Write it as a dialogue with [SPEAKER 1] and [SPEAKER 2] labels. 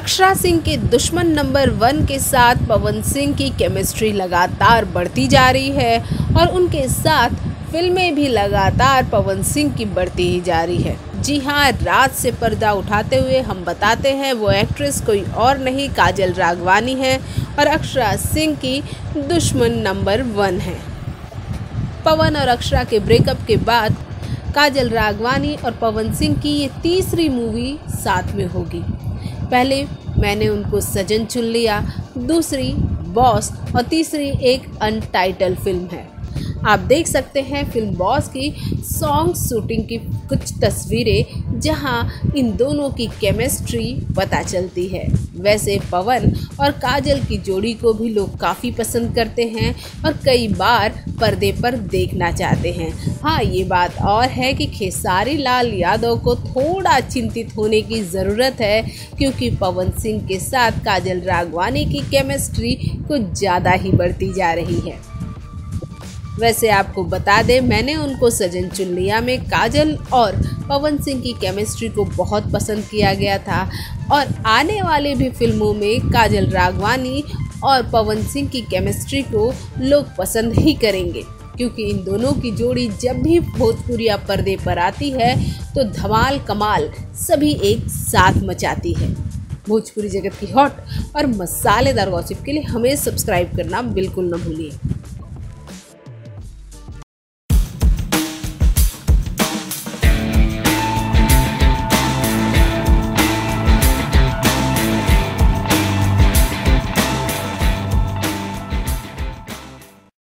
[SPEAKER 1] अक्षरा सिंह के दुश्मन नंबर 1 के साथ पवन सिंह की केमिस्ट्री लगातार बढ़ती जा रही है और उनके साथ फिल्में भी लगातार पवन सिंह की बढ़ती ही जा रही है। जी हाँ, रात से पर्दा उठाते हुए हम बताते हैं वो एक्ट्रेस कोई और नहीं काजल राघवानी है और अक्षरा सिंह की दुश्मन नंबर 1 है। पवन और अक्षरा के ब्रेकअप के बाद काजल राघवानी और पवन सिंह की ये तीसरी मूवी साथ में होगी। पहले मैंने उनको सजन चुन लिया, दूसरी बॉस और तीसरी एक अनटाइटल फिल्म है। आप देख सकते हैं फिल्म बॉस की सॉन्ग शूटिंग की कुछ तस्वीरें जहां इन दोनों की केमिस्ट्री पता चलती है। वैसे पवन और काजल की जोड़ी को भी लोग काफ़ी पसंद करते हैं और कई बार पर्दे पर देखना चाहते हैं। हाँ, ये बात और है कि खेसारी लाल यादव को थोड़ा चिंतित होने की ज़रूरत है क्योंकि पवन सिंह के साथ काजल राघवानी की केमिस्ट्री कुछ ज़्यादा ही बढ़ती जा रही है। वैसे आपको बता दें, मैंने उनको सजन चुन लिया में काजल और पवन सिंह की केमिस्ट्री को बहुत पसंद किया गया था और आने वाली भी फिल्मों में काजल राघवानी और पवन सिंह की केमिस्ट्री को लोग पसंद ही करेंगे क्योंकि इन दोनों की जोड़ी जब भी भोजपुरिया पर्दे पर आती है तो धमाल कमाल सभी एक साथ मचाती है। भोजपुरी जगत की हॉट और मसालेदार गॉसिप के लिए हमें सब्सक्राइब करना बिल्कुल न भूलिए।